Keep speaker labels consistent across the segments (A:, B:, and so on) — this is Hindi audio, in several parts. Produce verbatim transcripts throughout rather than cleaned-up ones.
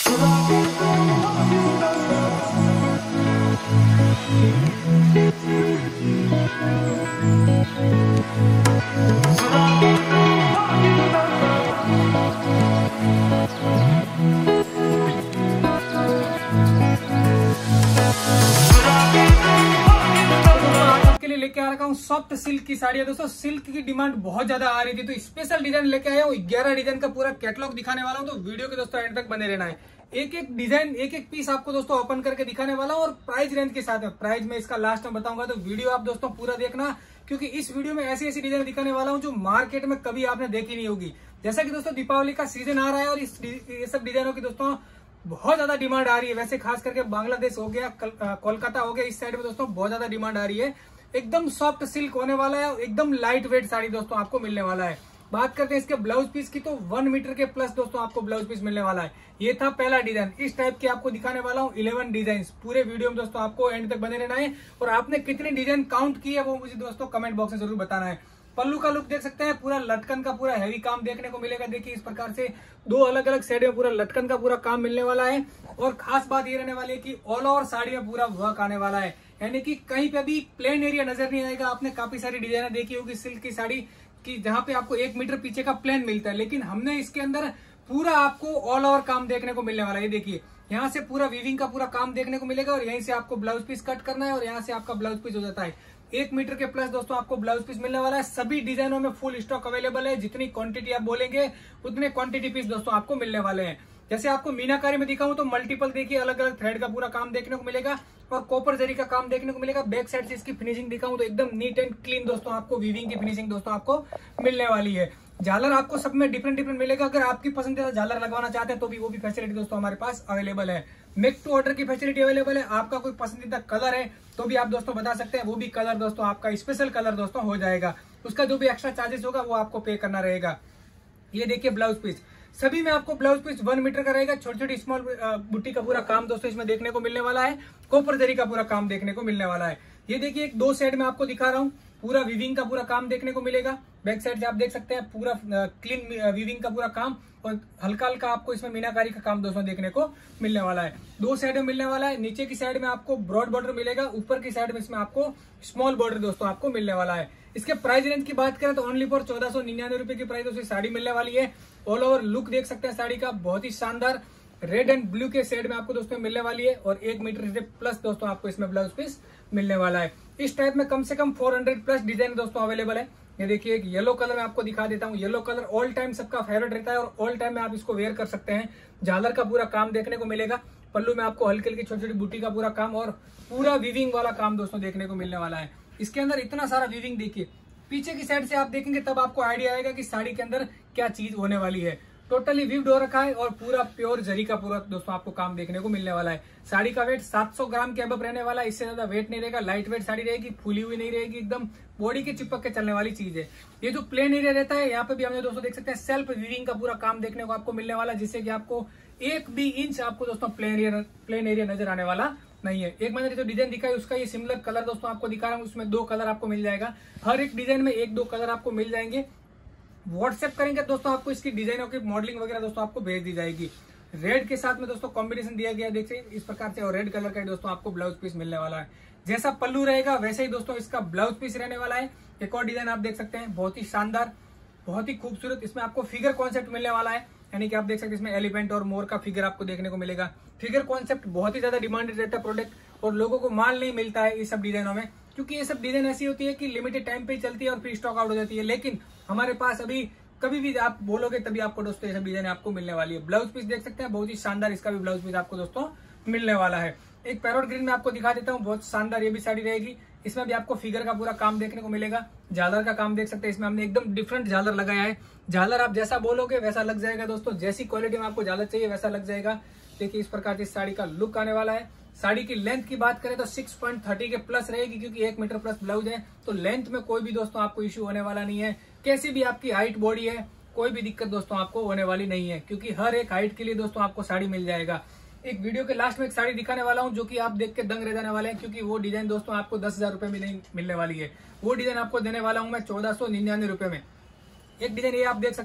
A: लेके आ रखा हूँ सॉफ्ट सिल्क की साड़ी है दोस्तों। सिल्क की डिमांड बहुत ज्यादा आ रही थी तो स्पेशल डिजाइन लेके आया हूँ। ग्यारह डिजाइन का पूरा कैटलॉग दिखाने वाला हूँ, तो वीडियो के दोस्तों एंड तक बने रहना है। एक एक डिजाइन एक एक पीस आपको दोस्तों ओपन करके दिखाने वाला हूँ और प्राइस रेंज के साथ में। प्राइस में इसका लास्ट में बताऊंगा, तो वीडियो आप दोस्तों पूरा देखना, क्योंकि इस वीडियो में ऐसी ऐसी डिजाइन दिखाने वाला हूँ जो मार्केट में कभी आपने देखी नहीं होगी। जैसा कि दोस्तों दीपावली का सीजन आ रहा है और इस ये सब डिजाइनों की दोस्तों बहुत ज्यादा डिमांड आ रही है। वैसे खास करके बांग्लादेश हो गया, कोलकाता हो गया, इस साइड में दोस्तों बहुत ज्यादा डिमांड आ रही है। एकदम सॉफ्ट सिल्क होने वाला है, एकदम लाइट वेट साड़ी दोस्तों आपको मिलने वाला है। बात करते हैं इसके ब्लाउज पीस की, तो वन मीटर के प्लस दोस्तों आपको ब्लाउज पीस मिलने वाला है। ये था पहला डिजाइन। इस टाइप के आपको दिखाने वाला हूँ इलेवन डिजाइन। पूरे वीडियो में दोस्तों आपको एंड तक बने रहना है और आपने कितने डिजाइन काउंट किए वो मुझे दोस्तों कमेंट बॉक्स में जरूर बताना है। पल्लू का लुक देख सकते हैं, पूरा लटकन का पूरा हैवी काम देखने को मिलेगा। देखिए इस प्रकार से दो अलग अलग साइड में पूरा लटकन का पूरा काम मिलने वाला है। और खास बात ये रहने वाली है कि ऑल ओवर साड़ी में पूरा वर्क आने वाला है, यानी कि कहीं पे भी प्लेन एरिया नजर नहीं आएगा। आपने काफी सारी डिजाइनर देखी होगी सिल्क की साड़ी की जहां पे आपको एक मीटर पीछे का प्लेन मिलता है, लेकिन हमने इसके अंदर पूरा आपको ऑल ओवर काम देखने को मिलने वाला है। ये देखिए यहाँ से पूरा वीविंग का पूरा काम देखने को मिलेगा और यहीं से आपको ब्लाउज पीस कट करना है और यहाँ से आपका ब्लाउज पीस हो जाता है। एक मीटर के प्लस दोस्तों आपको ब्लाउज पीस मिलने वाला है। सभी डिजाइनों में फुल स्टॉक अवेलेबल है। जितनी क्वांटिटी आप बोलेंगे उतने क्वांटिटी पीस दोस्तों आपको मिलने वाले हैं। जैसे आपको मीनाकारी में दिखाऊं तो मल्टीपल देखिए अलग अलग थ्रेड का पूरा काम देखने को मिलेगा और कॉपर जरी का काम देखने को मिलेगा। बैक साइड से इसकी फिनिशिंग दिखाऊं तो एकदम नीट एंड क्लीन दोस्तों आपको वीविंग की फिनिशिंग दोस्तों आपको मिलने वाली है। झालर आपको सब में डिफरेंट डिफरेंट मिलेगा। अगर आपकी पसंदीदा झालर लगवाना चाहते हैं तो भी वो भी फैसिलिटी दोस्तों हमारे पास अवेलेबल है। मेक टू ऑर्डर की फैसिलिटी अवेलेबल है। आपका कोई पसंदीदा कलर है तो भी आप दोस्तों बता सकते हैं, वो भी कलर दोस्तों आपका स्पेशल कलर दोस्तों हो जाएगा। उसका जो भी एक्स्ट्रा चार्जेस होगा वो आपको पे करना रहेगा। ये देखिए ब्लाउज पीस, सभी में आपको ब्लाउज पीस वन मीटर का रहेगा। छोटी छोटी स्मॉल बुट्टी का पूरा काम दोस्तों इसमें देखने को मिलने वाला है। कॉपर जरी का पूरा काम देखने को मिलने वाला है। ये देखिए एक दो साइड में आपको दिखा रहा हूँ, पूरा वीविंग का पूरा काम देखने को मिलेगा। बैक साइड से आप देख सकते हैं पूरा क्लीन वीविंग का पूरा काम और हल्का हल्का आपको इसमें मीनाकारी का काम दोस्तों देखने को मिलने वाला है। दो साइड में मिलने वाला है। नीचे की साइड में आपको ब्रॉड बॉर्डर मिलेगा, ऊपर की साइड में इसमें आपको स्मॉल बॉर्डर दोस्तों आपको मिलने वाला है। इसके प्राइस रेंज की बात करें तो ओनली फॉर चौदह सौ निन्यानवे रुपए की प्राइस दोस्तों साड़ी मिलने वाली है। ऑल ओवर लुक देख सकते हैं साड़ी का, बहुत ही शानदार रेड एंड ब्लू के शेड में आपको दोस्तों मिलने वाली है और एक मीटर से प्लस दोस्तों आपको इसमें ब्लाउज पीस मिलने वाला है। इस टाइप में कम से कम चार सौ प्लस डिजाइन दोस्तों अवेलेबल है। ये देखिए एक येलो कलर में आपको दिखा देता हूँ। येलो कलर ऑल टाइम सबका फेवरेट रहता है और ऑल टाइम में आप इसको वेयर कर सकते हैं। झालर का पूरा काम देखने को मिलेगा। पल्लू में आपको हल्की हल्की छोटी छोटी बूटी का पूरा काम और पूरा वीविंग वाला काम दोस्तों देखने को मिलने वाला है। इसके अंदर इतना सारा वीविंग देखिए, पीछे की साइड से आप देखेंगे तब आपको आइडिया आएगा कि साड़ी के अंदर क्या चीज होने वाली है। टोटली विव्ड हो रखा है और पूरा प्योर जरी का पूरा दोस्तों आपको काम देखने को मिलने वाला है। साड़ी का वेट सात सौ ग्राम के अबव रहने वाला है। इससे ज्यादा वेट नहीं रहेगा। लाइट वेट साड़ी रहेगी, फूली हुई नहीं रहेगी, एकदम बॉडी के चिपक के चलने वाली चीज है। ये जो प्लेन एरिया रहता है यहाँ पे भी हमने दोस्तों देख सकते हैं सेल्फ वीविंग का पूरा काम देखने को आपको मिलने वाला है, जिससे कि आपको एक भी इंच आपको दोस्तों प्लेन एरिया प्लेन एरिया नजर आने वाला नहीं है। एक मैंने जो डिजाइन दिखाई उसका ये सिमिलर कलर दोस्तों आपको दिखा रहा हूँ। उसमें दो कलर आपको मिल जाएगा। हर एक डिजाइन में एक दो कलर आपको मिल जाएंगे। व्हाट्सएप करेंगे दोस्तों आपको इसकी डिजाइनों की मॉडलिंग वगैरह दोस्तों आपको भेज दी जाएगी। रेड के साथ में दोस्तों कॉम्बिनेशन दिया गया देखिए इस प्रकार से, और रेड कलर का दोस्तों आपको ब्लाउज पीस मिलने वाला है। जैसा पल्लू रहेगा वैसे ही दोस्तों इसका ब्लाउज पीस रहने वाला है। एक और डिजाइन आप देख सकते हैं, बहुत ही शानदार, बहुत ही खूबसूरत। इसमें आपको फिगर कॉन्सेप्ट मिलने वाला है, यानी कि आप देख सकते हैं इसमें एलिफेंट और मोर का फिगर आपको देखने को मिलेगा। फिगर कॉन्सेप्ट बहुत ही ज्यादा डिमांडेड रहता है प्रोडक्ट और लोगों को माल नहीं मिलता है इस सब डिजाइनों में, क्योंकि ये सब डिजाइन ऐसी होती है कि लिमिटेड टाइम पे ही चलती है और फिर स्टॉक आउट हो जाती है। लेकिन हमारे पास अभी कभी भी आप बोलोगे तभी आपको दोस्तों ये सब डिजाइन आपको मिलने वाली है। ब्लाउज पीस देख सकते हैं, बहुत ही शानदार इसका भी ब्लाउज पीस आपको दोस्तों मिलने वाला है। एक पैरोट ग्रीन में आपको दिखा देता हूँ, बहुत शानदार ये भी साड़ी रहेगी। इसमें भी आपको फिगर का पूरा काम देखने को मिलेगा। झालर का काम देख सकते हैं, इसमें हमने एकदम डिफरेंट झालर लगाया है। झालर आप जैसा बोलोगे वैसा लग जाएगा दोस्तों, जैसी क्वालिटी में आपको झालर चाहिए वैसा लग जाएगा। देखिए इस प्रकार की साड़ी का लुक आने वाला है। साड़ी की लेंथ की बात करें तो सिक्स पॉइंट थर्टी के प्लस रहेगी, क्योंकि एक मीटर प्लस ब्लाउज है, तो लेंथ में कोई भी दोस्तों आपको इश्यू होने वाला नहीं है। कैसी भी आपकी हाइट बॉडी है, कोई भी दिक्कत दोस्तों आपको होने वाली नहीं है, क्योंकि हर एक हाइट के लिए दोस्तों आपको साड़ी मिल जाएगा। एक वीडियो के लास्ट में एक साड़ी दिखाने वाला हूं जो कि आप देख के दंग रह जाने वाले हैं, क्योंकि वो डिजाइन दोस्तों आपको दस हजार रुपए में नहीं मिलने वाली है। वो डिजाइन आपको देने वाला हूं मैं चौदह सौ निन्यानवे रुपए में। एक डिजाइन ये आप देख सकते हैं,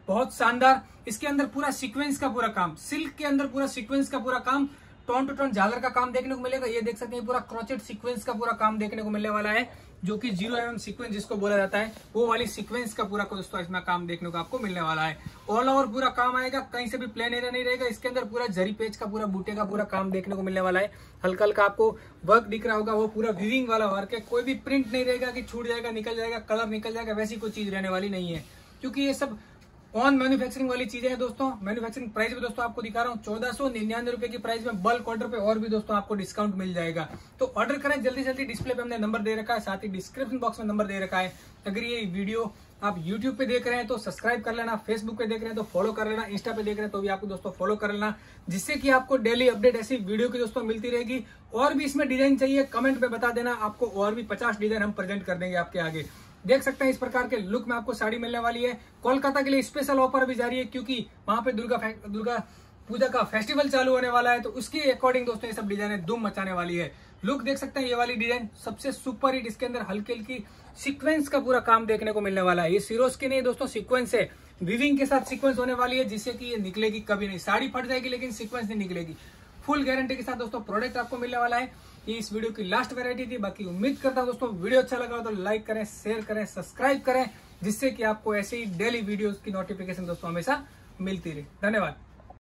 A: बहुत शानदार। इसके अंदर पूरा सीक्वेंस का पूरा काम, सिल्क के अंदर पूरा सीक्वेंस का पूरा काम, टोन टू टोन झालर का काम देखने को मिलेगा। ये देख सकते हैं पूरा क्रोचेट सीक्वेंस का पूरा काम देखने को मिलने वाला है, जो कि जीरो एम एम सीक्वेंस जिसको बोला जाता है, वो वाली सीक्वेंस का पूरा दोस्तों इसमें काम देखने को आपको मिलने वाला है। ऑल ओवर पूरा काम आएगा, कहीं से भी प्लेन एरिया नहीं रहेगा। इसके अंदर पूरा जरी पेज का पूरा बूटे का पूरा काम देखने को मिलने वाला है। हल्का हल्का आपको वर्क दिख रहा होगा, वो पूरा वीविंग वाला वर्क है। कोई भी प्रिंट नहीं रहेगा कि छूट जाएगा, निकल जाएगा, कलर निकल जाएगा, वैसी कोई चीज रहने वाली नहीं है, क्योंकि ये सब ऑन मैन्युफैक्चरिंग वाली चीजें हैं दोस्तों। मैन्युफैक्चरिंग प्राइस भी दोस्तों आपको दिखा रहा हूँ चौदह सौ निन्यानवे रुपए की प्राइस में बल्क ऑर्डर पे और भी दोस्तों आपको डिस्काउंट मिल जाएगा। तो ऑर्डर करें जल्दी जल्दी, डिस्प्ले पे हमने नंबर दे रखा है, साथ ही डिस्क्रिप्शन बॉक्स में नंबर दे रखा है। अगर ये वीडियो आप यूट्यूब पे देख रहे हैं तो सब्सक्राइब कर लेना, फेसबुक पे देख रहे हैं तो फॉलो कर लेना, इंस्टा पे देख रहे हैं तो भी आपको दोस्तों फॉलो कर लेना, जिससे कि आपको डेली अपडेट ऐसी वीडियो की दोस्तों मिलती रहेगी। और भी इसमें डिजाइन चाहिए कमेंट पे बता देना, आपको और भी पचास डिजाइन हम प्रेजेंट कर देंगे आपके आगे। देख सकते हैं इस प्रकार के लुक में आपको साड़ी मिलने वाली है। कोलकाता के लिए स्पेशल ऑफर भी जारी है, क्योंकि वहां पे दुर्गा दुर्गा पूजा का फेस्टिवल चालू होने वाला है, तो उसके अकॉर्डिंग दोस्तों ये सब डिजाइन धूम मचाने वाली है। लुक देख सकते हैं, ये वाली डिजाइन सबसे सुपर हिट, इसके अंदर हल्की हल्की सीक्वेंस का पूरा काम देखने को मिलने वाला है। ये सिरोस के नहीं दोस्तों, सीक्वेंस है, विविंग के साथ सीक्वेंस होने वाली है, जिससे कि ये निकलेगी कभी नहीं। साड़ी फट जाएगी लेकिन सीक्वेंस नहीं निकलेगी। फुल गारंटी के साथ दोस्तों प्रोडक्ट आपको मिलने वाला है। ये इस वीडियो की लास्ट वैरायटी थी। बाकी उम्मीद करता हूं दोस्तों वीडियो अच्छा लगा तो लाइक करें, शेयर करें, सब्सक्राइब करें, जिससे कि आपको ऐसे ही डेली वीडियोस की नोटिफिकेशन दोस्तों हमेशा मिलती रहे। धन्यवाद।